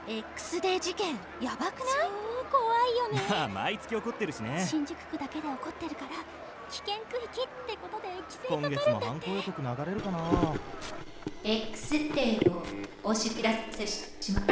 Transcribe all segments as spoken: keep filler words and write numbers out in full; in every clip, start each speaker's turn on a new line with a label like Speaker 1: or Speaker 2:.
Speaker 1: X デー事件やばくない？超怖いよね。
Speaker 2: まあ毎月起こってるしね。
Speaker 1: 新宿区だけで起こってるから危険区域ってことで規制かか
Speaker 2: 今
Speaker 1: るんだって。
Speaker 2: 月も犯行予告流れるかな。
Speaker 3: X デーをお知らせします。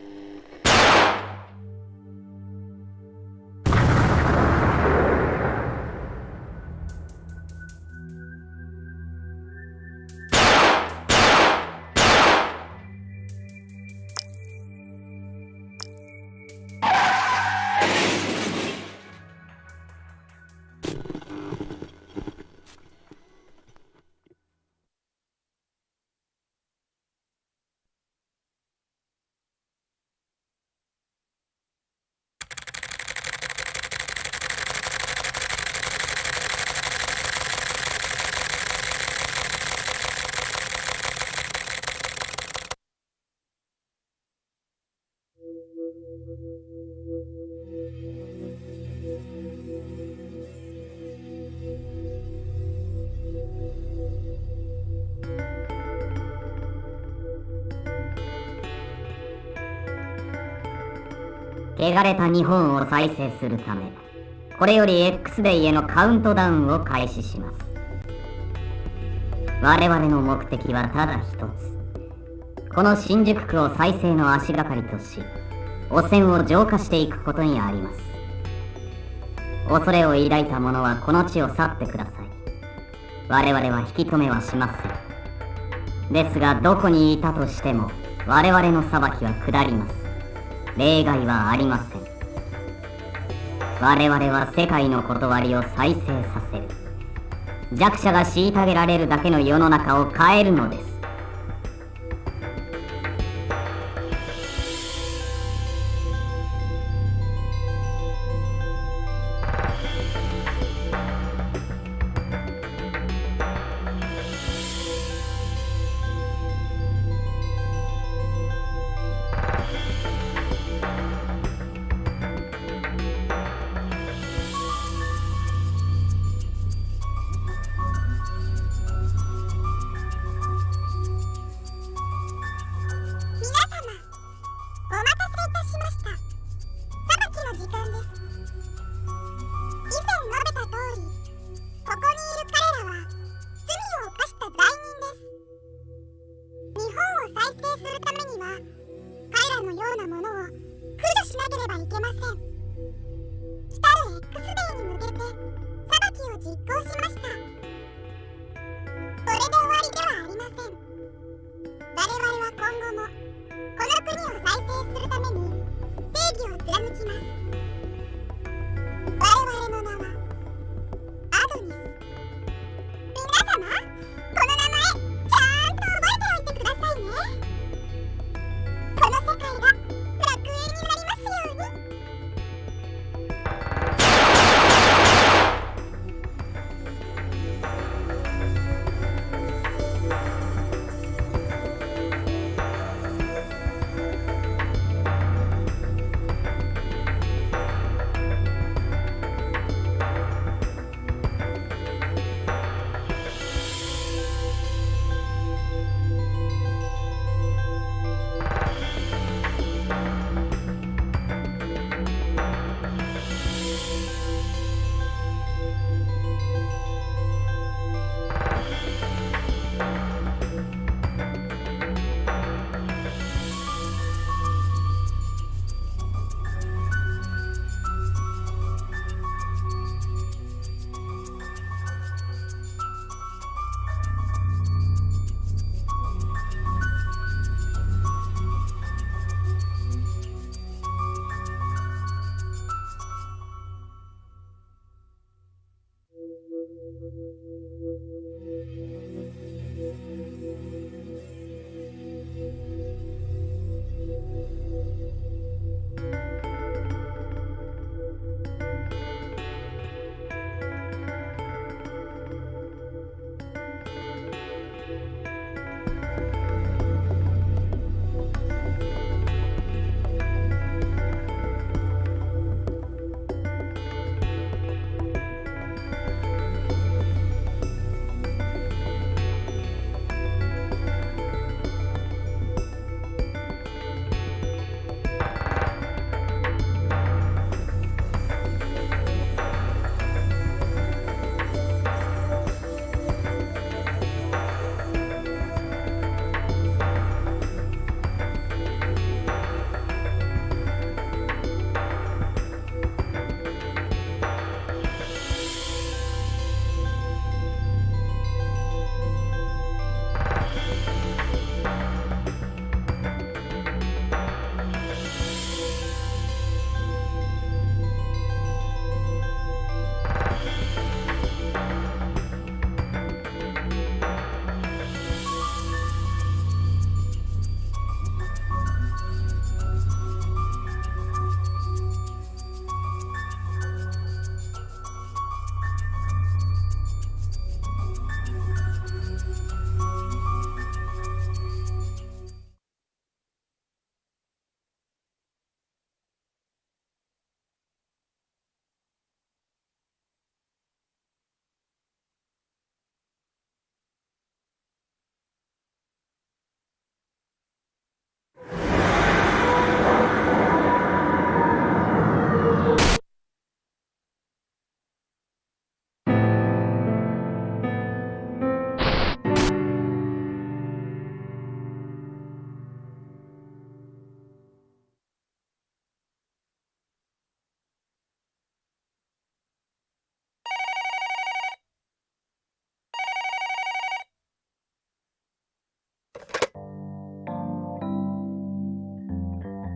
Speaker 4: 汚れた日本を再生するため、これより X デイへのカウントダウンを開始します。我々の目的はただ一つ。この新宿区を再生の足がかりとし、汚染を浄化していくことにあります。恐れを抱いた者はこの地を去ってください。我々は引き止めはしません。ですがどこにいたとしても、我々の裁きは下ります。例外はありません。我々は世界の断りを再生させる。弱者が虐げられるだけの世の中を変えるのです。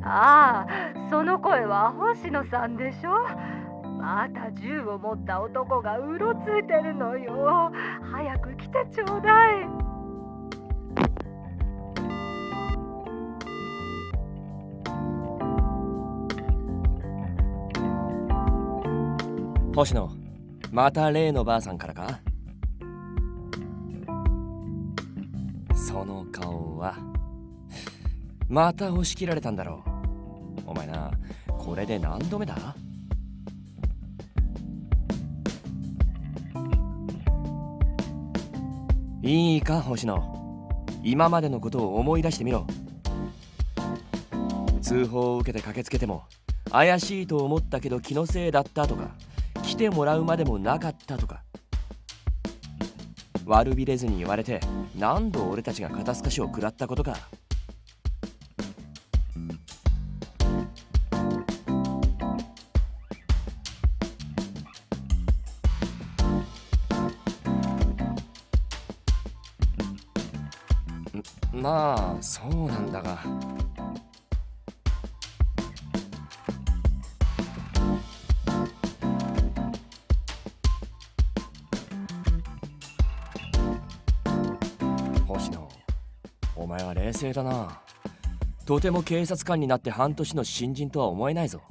Speaker 5: ああ、その声は星野さんでしょ。また銃を持った男がうろついてるのよ。早く来てちょうだい。
Speaker 6: 星野、また例のばあさんからか？その顔はまた押し切られたんだろう。お前な、これで何度目だ？いいか星野、今までのことを思い出してみろ。通報を受けて駆けつけても怪しいと思ったけど気のせいだったとか、来てもらうまでもなかったとか、悪びれずに言われて何度俺たちが肩透かしを食らったことか。まあそうなんだが、星野、お前は冷静だな。とても警察官になって半年の新人とは思えないぞ。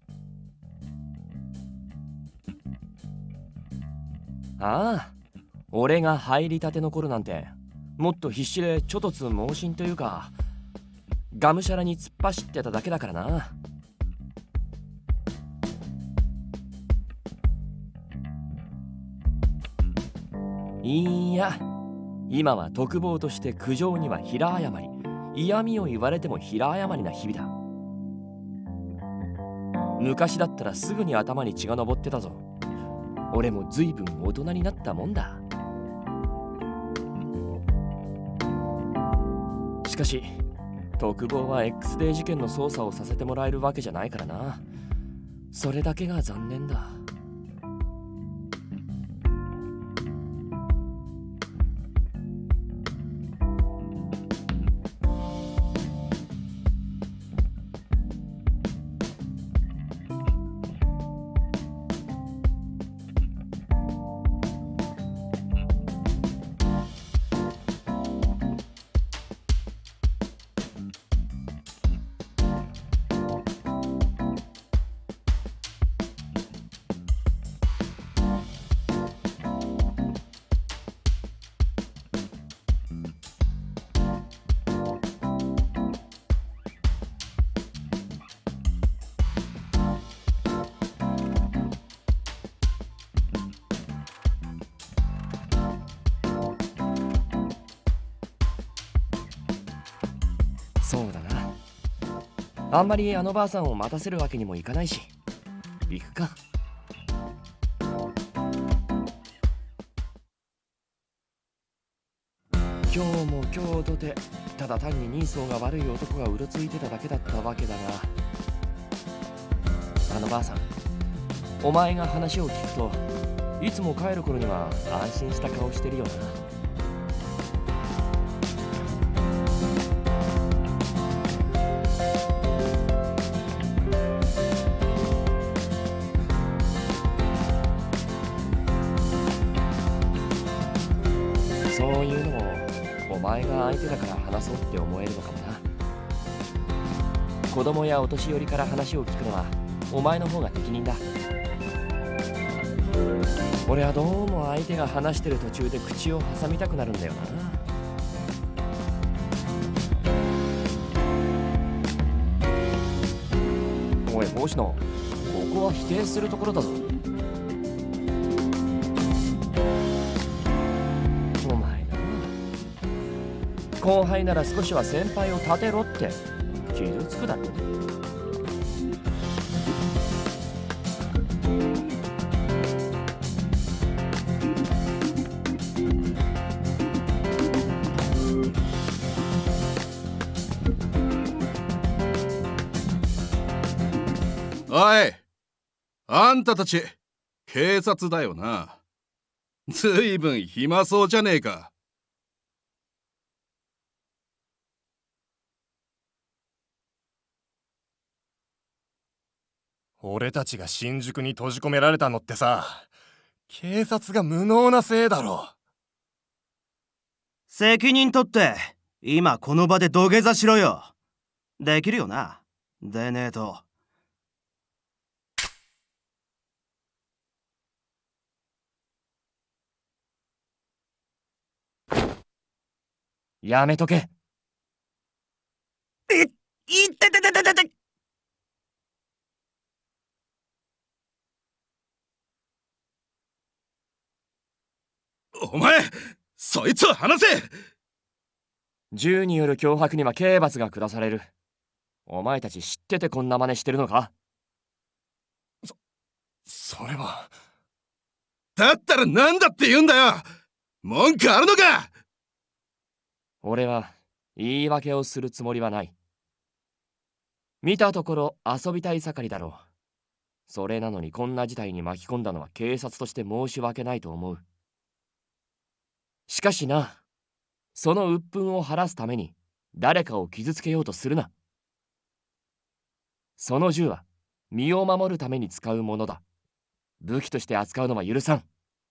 Speaker 6: ああ、俺が入りたての頃なんてもっと必死でちょとつ猛進というか、がむしゃらに突っ走ってただけだからな。いいや、今は特防として苦情には平謝り、嫌味を言われても平謝りな日々だ。昔だったらすぐに頭に血が上ってたぞ。俺も随分大人になったもんだ。しかし特防は X デー事件の捜査をさせてもらえるわけじゃないからな。それだけが残念だ。そうだな。あんまりあのばあさんを待たせるわけにもいかないし、行くか。今日も今日とてただ単に人相が悪い男がうろついてただけだったわけだが、あのばあさん、お前が話を聞くといつも帰る頃には安心した顔してるよな。そういうのもお前が相手だから話そうって思えるのかもな。子供やお年寄りから話を聞くのはお前の方が適任だ。俺はどうも相手が話してる途中で口を挟みたくなるんだよな。おい星野、ここは否定するところだぞ。お前な、後輩なら少しは先輩を立てろって傷つくだろ。
Speaker 7: おい、あんたたち警察だよな。ずいぶん暇そうじゃねえか。
Speaker 8: 俺たちが新宿に閉じ込められたのってさ、警察が無能なせいだろ。
Speaker 2: 責任取って今この場で土下座しろよ。できるよな。でねえと。
Speaker 6: やめとけ。
Speaker 2: い、いってててててて。
Speaker 7: お前、そいつを離せ。
Speaker 6: 銃による脅迫には刑罰が下される。お前たち知っててこんな真似してるのか？
Speaker 8: そ、それは。
Speaker 7: だったらなんだって言うんだよ。文句あるのか？
Speaker 6: 俺は言い訳をするつもりはない。見たところ遊びたい盛りだろう。それなのにこんな事態に巻き込んだのは警察として申し訳ないと思う。しかしな、その鬱憤を晴らすために誰かを傷つけようとするな。その銃は身を守るために使うものだ。武器として扱うのは許さん。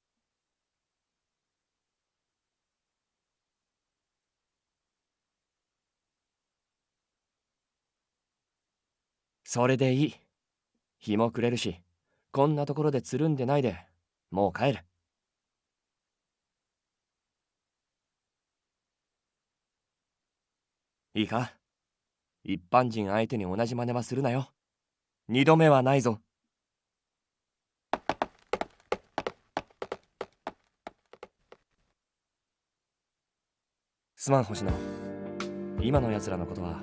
Speaker 6: それでいい。日も暮れるし、こんなところでつるんでないで、もう帰る。いいか？一般人相手に同じ真似はするなよ。二度目はないぞ。すまん星野。今の奴らのことは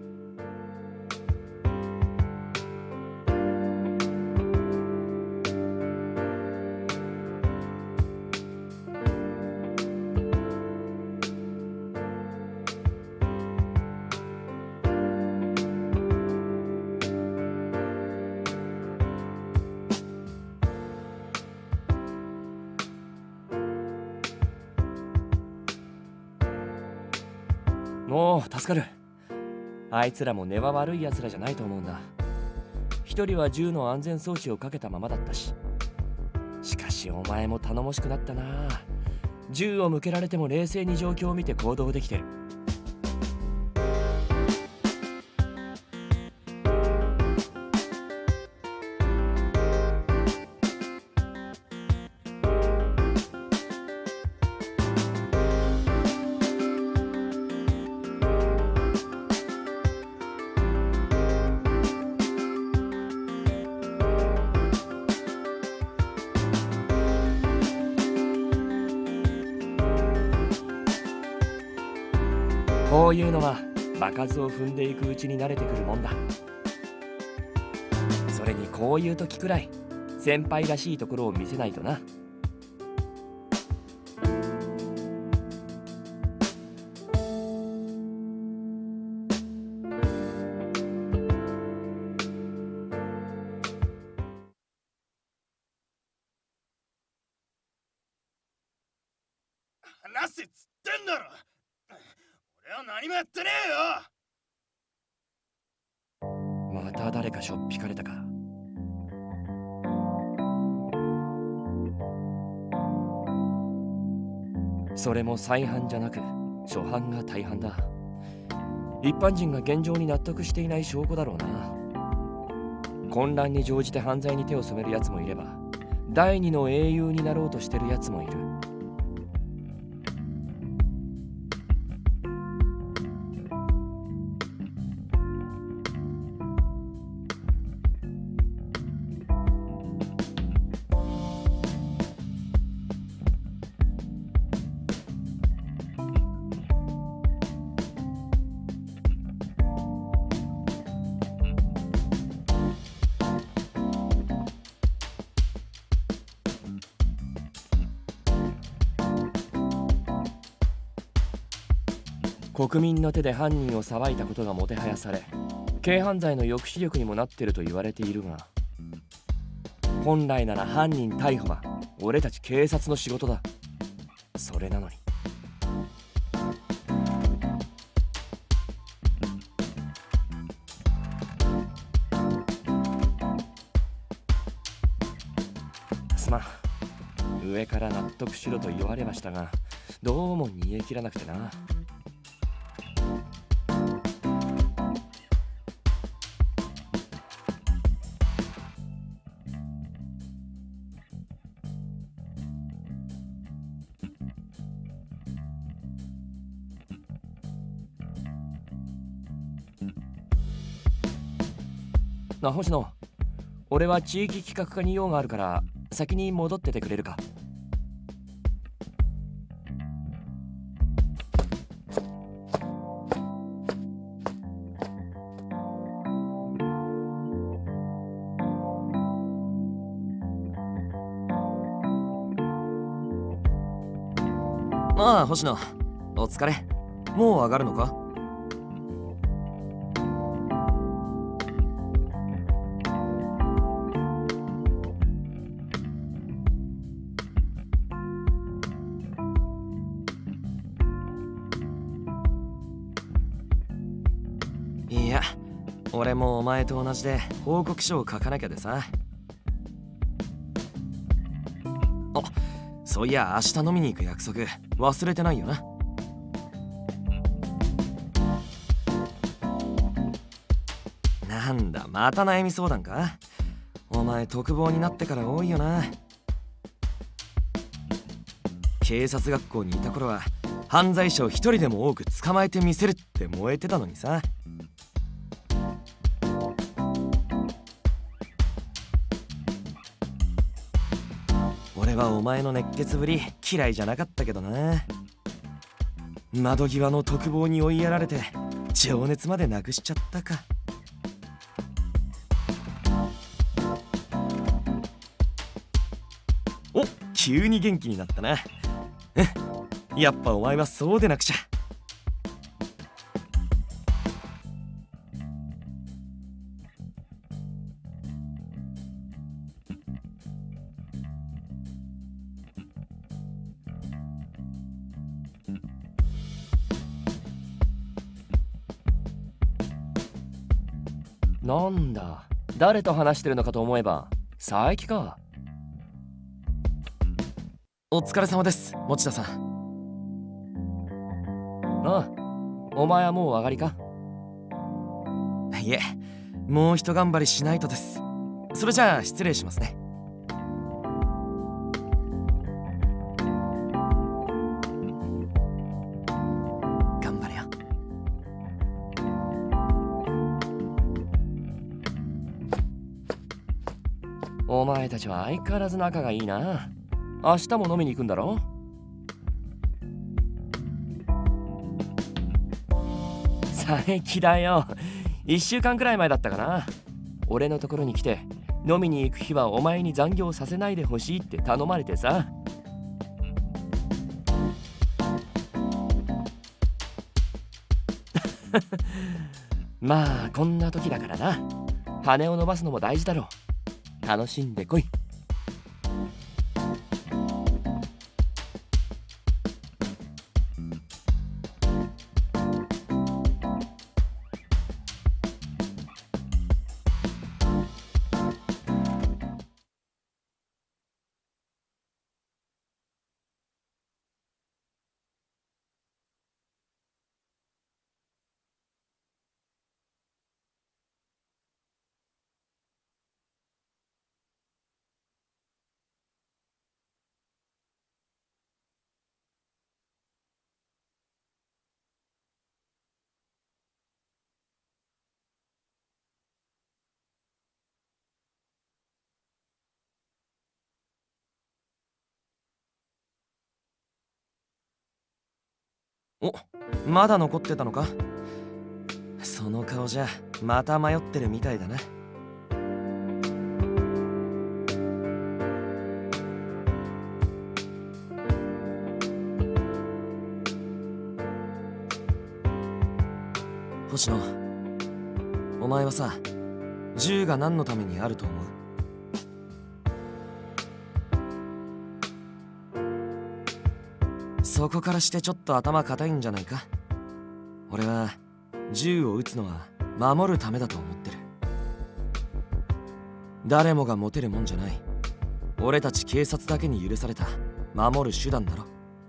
Speaker 6: もう助かる。あいつらも根は悪い奴らじゃないと思うんだ。一人は銃の安全装置をかけたままだったし。しかしお前も頼もしくなったな。銃を向けられても冷静に状況を見て行動できてる。こういうのは場数を踏んでいくうちに慣れてくるもんだ。それにこういう時くらい先輩らしいところを見せないとな。
Speaker 2: 話せっつってんだろ。俺は何もやってねえよ。
Speaker 6: また誰かしょっぴかれたか。それも再犯じゃなく初犯が大半だ。一般人が現状に納得していない証拠だろうな。混乱に乗じて犯罪に手を染めるやつもいれば、第二の英雄になろうとしてるやつもいる。国民の手で犯人を裁いたことがもてはやされ、軽犯罪の抑止力にもなっていると言われているが、本来なら犯人逮捕は俺たち警察の仕事だ。それなのにまあ上から納得しろと言われましたが、どうも煮え切らなくてな。な、星野、俺は地域企画課に用があるから先に戻っててくれるか。ああ、星野、お疲れ。もう上がるのか？いや、俺もお前と同じで報告書を書かなきゃでさ。あ、そういや明日飲みに行く約束忘れてないよな。なんだ、また悩み相談か？お前特防になってから多いよな。警察学校にいた頃は犯罪者を一人でも多く捕まえてみせるって燃えてたのにさ。俺はお前の熱血ぶり嫌いじゃなかったけどな。窓際の特防に追いやられて情熱までなくしちゃったか。お、急に元気になったな。うん、やっぱお前はそうでなくちゃ。なんだ、誰と話してるのかと思えば佐伯か。お疲れ様です、持田さん。ああ、お前はもう上がりか？いえ、もう一頑張りしないとです。それじゃあ失礼しますね。頑張れよ。お前たちは相変わらず仲がいいな。明日も飲みに行くんだろ？佐伯だよ。いっしゅうかんくらい前だったかな。俺のところに来て飲みに行く日はお前に残業させないでほしいって頼まれてさ。まあこんな時だからな。羽を伸ばすのも大事だろう。楽しんでこい。お、まだ残ってたのか？その顔じゃまた迷ってるみたいだな。星野、お前はさ、銃が何のためにあると思う？そこからしてちょっと頭固いんじゃないか？俺は銃を撃つのは守るためだと思ってる。誰もが持てるもんじゃない。 俺たち警察だけに許された守る手段だろ。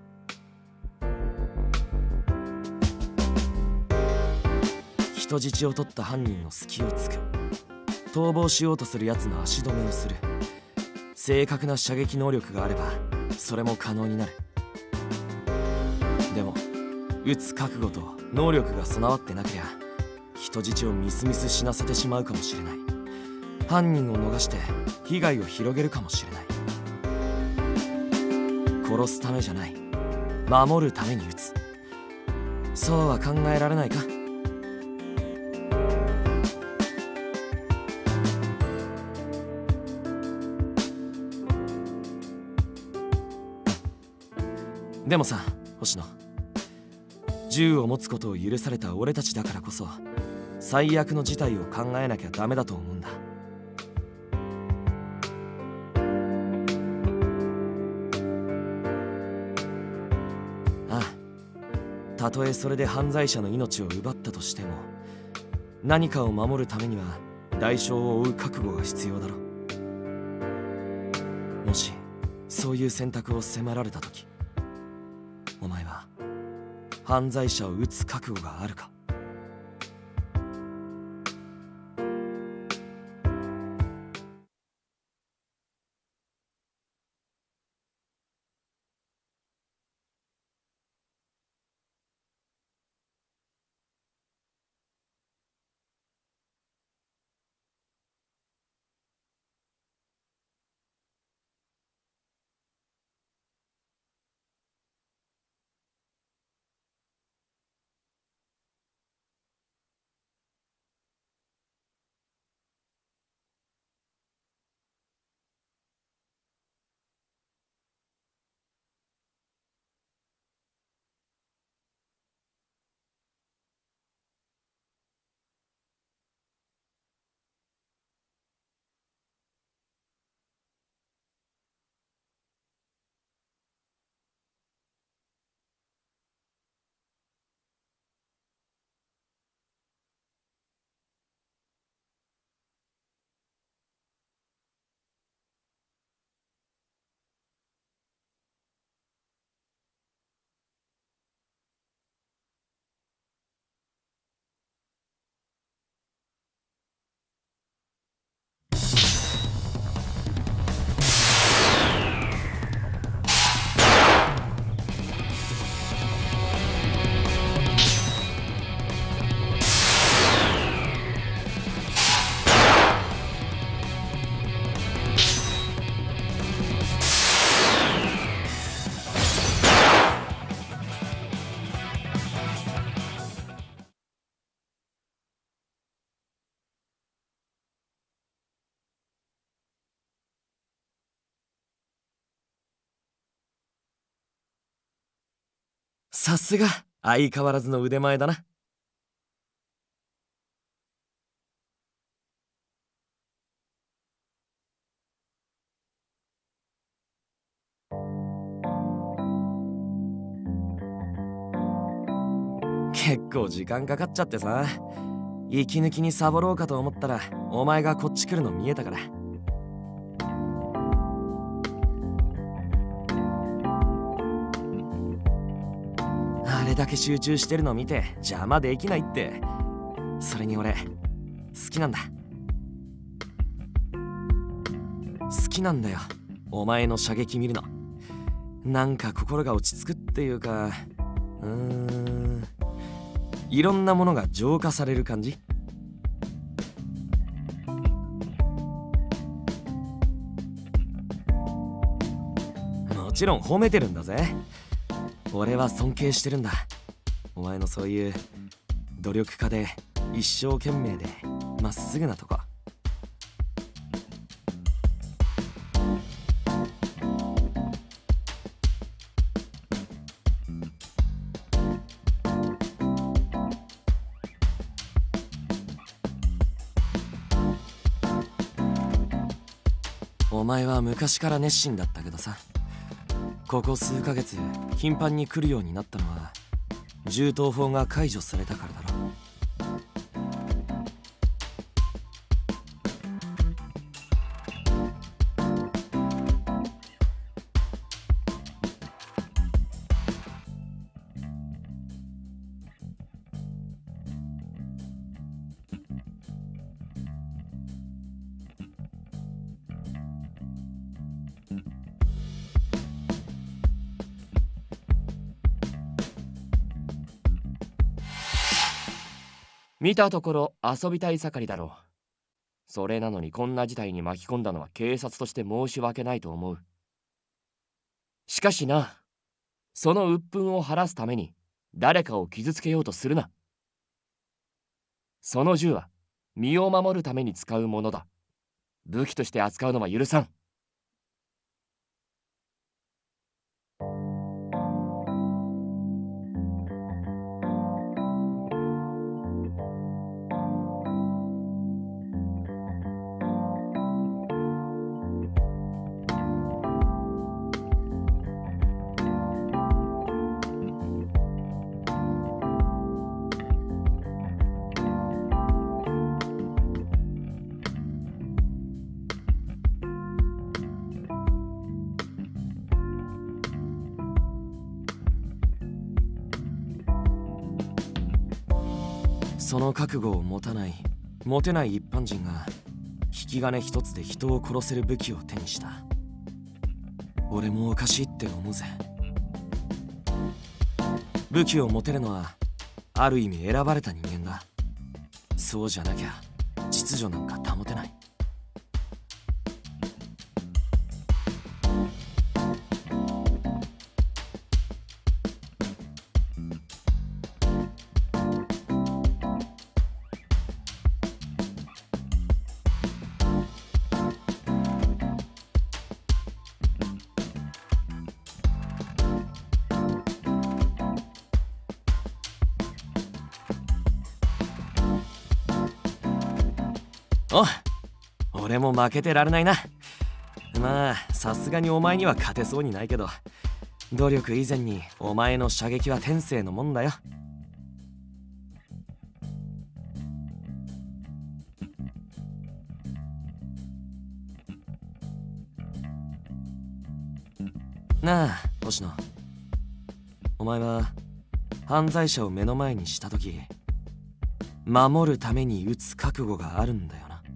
Speaker 6: 人質を取った犯人の隙を突く、逃亡しようとする奴の足止めをする。正確な射撃能力があればそれも可能になる。でも撃つ覚悟と能力が備わってなけりゃ人質をミスミス死なせてしまうかもしれない。犯人を逃して被害を広げるかもしれない。殺すためじゃない、守るために撃つ。そうは考えられないか。でもさ、星野、銃を持つことを許された俺たちだからこそ最悪の事態を考えなきゃダメだと思うんだ。ああ、たとえそれで犯罪者の命を奪ったとしても何かを守るためには代償を負う覚悟が必要だろ。もしそういう選択を迫られた時、お前は犯罪者を撃つ覚悟があるか。さすが相変わらずの腕前だな。結構時間かかっちゃってさ、息抜きにサボろうかと思ったらお前がこっち来るの見えたから。あれだけ集中してるの見て邪魔できないって。それに俺好きなんだ好きなんだよ、お前の射撃見るの。なんか心が落ち着くっていうか、うーん、いろんなものが浄化される感じ。もちろん褒めてるんだぜ。俺は尊敬してるんだ。お前のそういう努力家で一生懸命でまっすぐなとこ。お前は昔から熱心だったけどさ、ここ数ヶ月頻繁に来るようになったのは銃刀法が解除されたからだろ。 見たところ遊びたい盛りだろう。それなのにこんな事態に巻き込んだのは警察として申し訳ないと思う。しかしな、その鬱憤を晴らすために誰かを傷つけようとするな。その銃は身を守るために使うものだ。武器として扱うのは許さん。その覚悟を持たない持てない一般人が引き金一つで人を殺せる武器を手にした。俺もおかしいって思うぜ。武器を持てるのはある意味選ばれた人間だ。そうじゃなきゃ秩序なんか保てない。お、俺も負けてられないな。まあさすがにお前には勝てそうにないけど、努力以前にお前の射撃は天性のもんだよ。なあ星野、お前は犯罪者を目の前にした時守るために撃つ覚悟があるんだよな。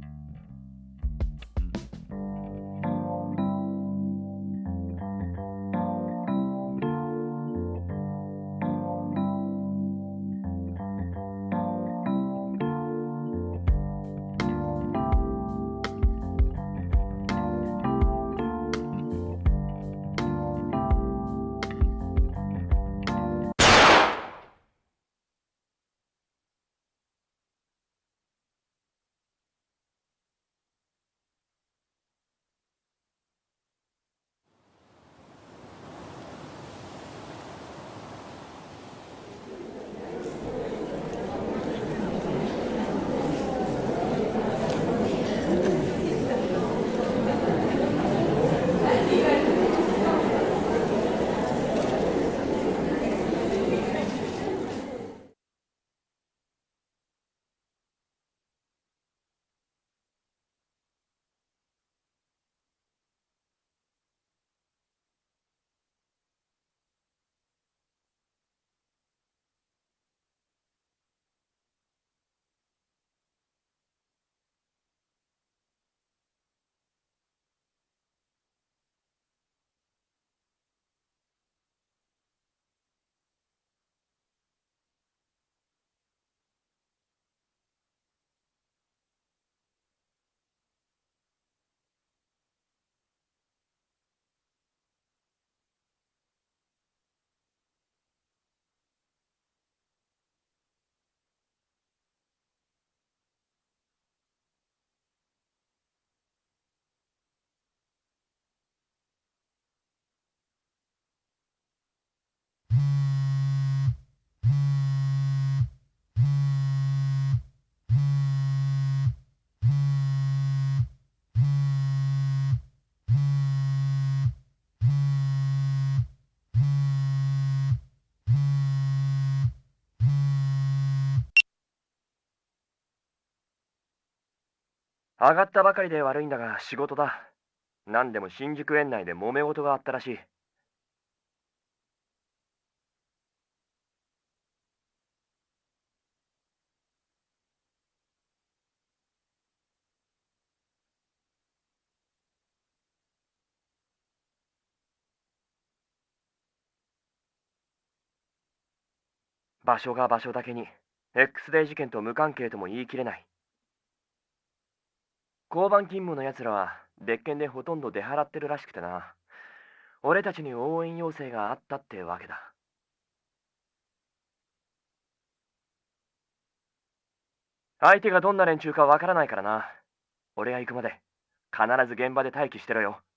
Speaker 6: 上がったばかりで悪いんだが仕事だ。何でも新宿園内で揉め事があったらしい。場所が場所だけに X デー事件と無関係とも言い切れない。交番勤務のやつらは別件でほとんど出払ってるらしくてな。俺たちに応援要請があったってわけだ。相手がどんな連中かわからないからな。俺が行くまで必ず現場で待機してろよ。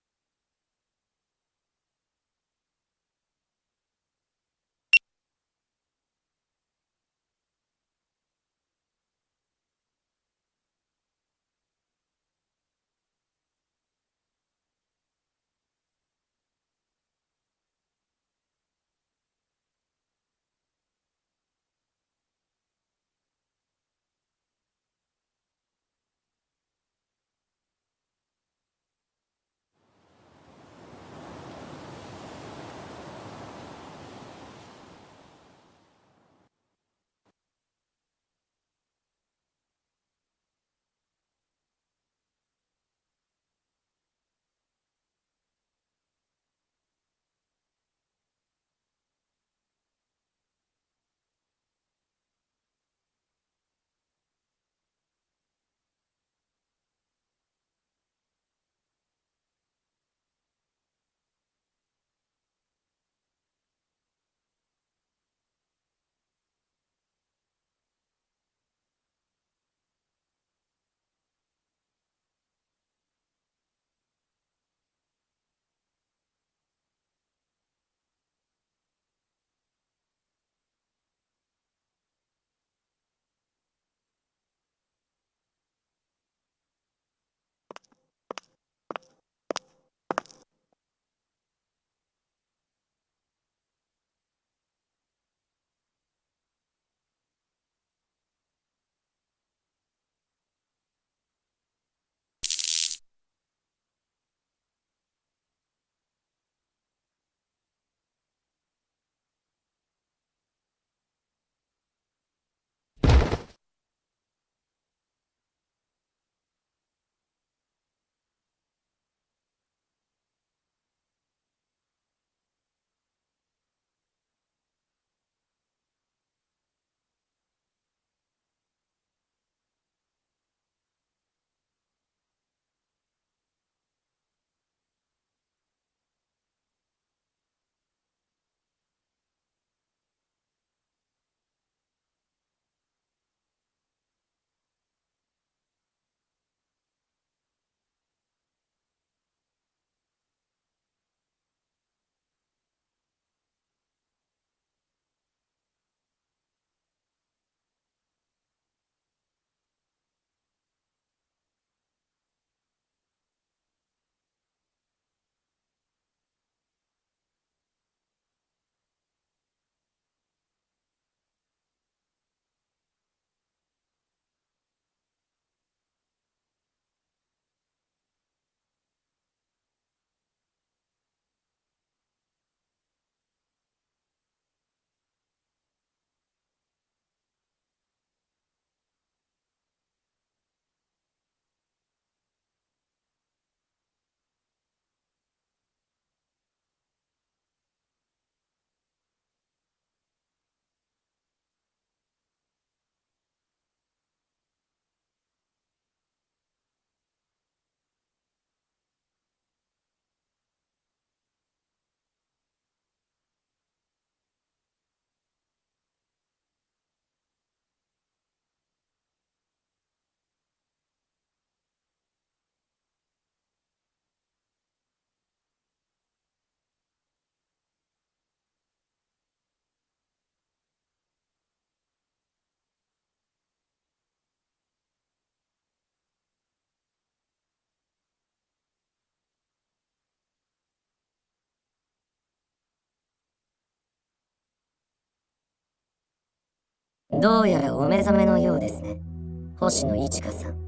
Speaker 9: どうやらお目覚めのようですね、星野一花さん。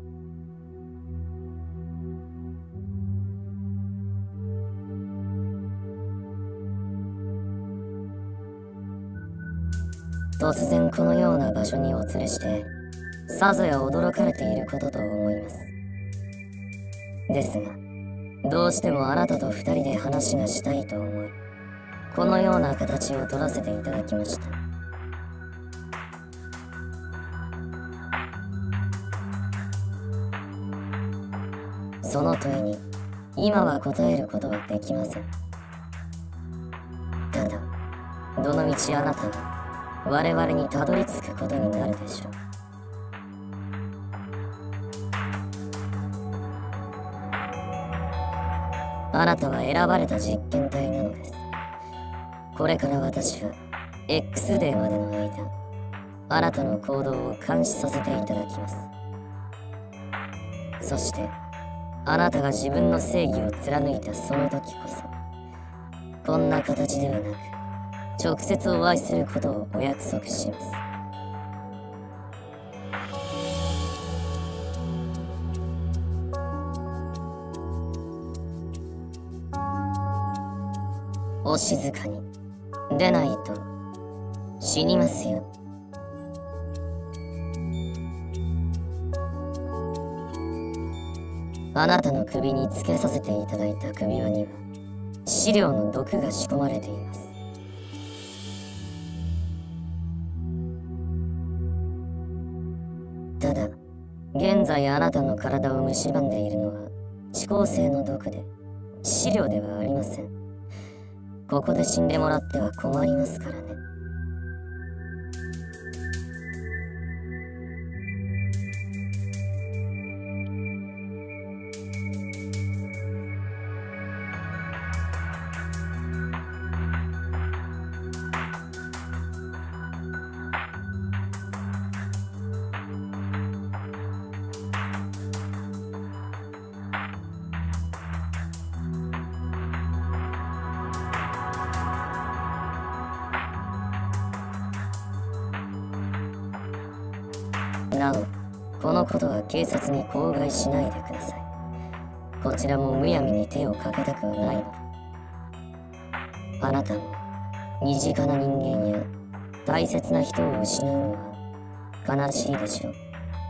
Speaker 9: 突然このような場所にお連れしてさぞや驚かれていることと思います。ですがどうしてもあなたと二人で話がしたいと思い、このような形を取らせていただきました。 その問いに今は答えることはできません。ただどのみちあなたは我々にたどり着くことになるでしょう。あなたは選ばれた実験体なのです。これから私は X デーまでの間、あなたの行動を監視させていただきます。そしてあなたが自分の正義を貫いたその時こそ、こんな形ではなく直接お会いすることをお約束します。お静かに。でないと死にますよ。あなたの首につけさせていただいた首輪には資料の毒が仕込まれています。ただ現在あなたの体を蝕んでいるのは遅効性の毒で致死量ではありません。ここで死んでもらっては困りますからね。なお、このことは警察に口外しないでください。こちらもむやみに手をかけたくはないので。あなたも身近な人間や大切な人を失うのは悲しいでしょう。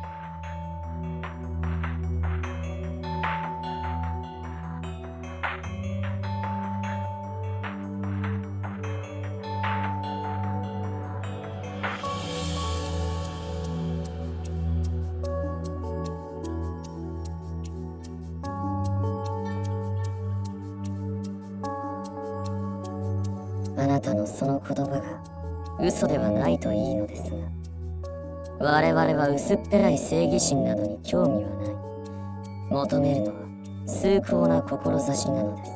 Speaker 9: あなたのその言葉が嘘ではないといいのですが、我々は薄っぺらい正義心などに興味はない。求めるのは崇高な志なのです。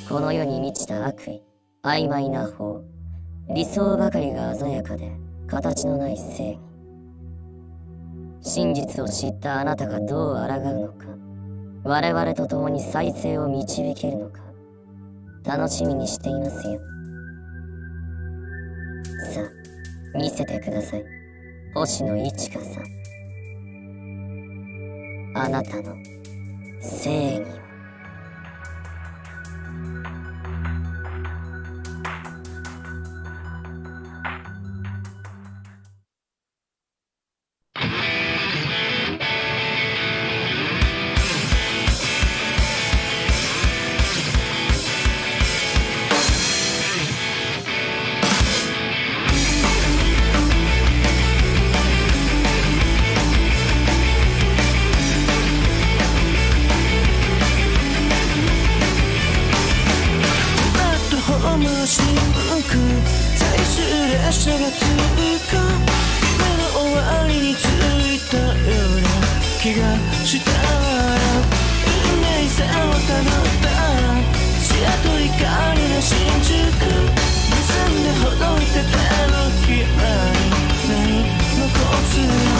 Speaker 9: この世に満ちた悪意、曖昧な法、理想ばかりが鮮やかで形のない正義。真実を知ったあなたがどう抗うのか、我々と共に再生を導けるのか、楽しみにしていますよ。さあ、見せてください。星野一花さん。あなたの正義を。
Speaker 10: 残す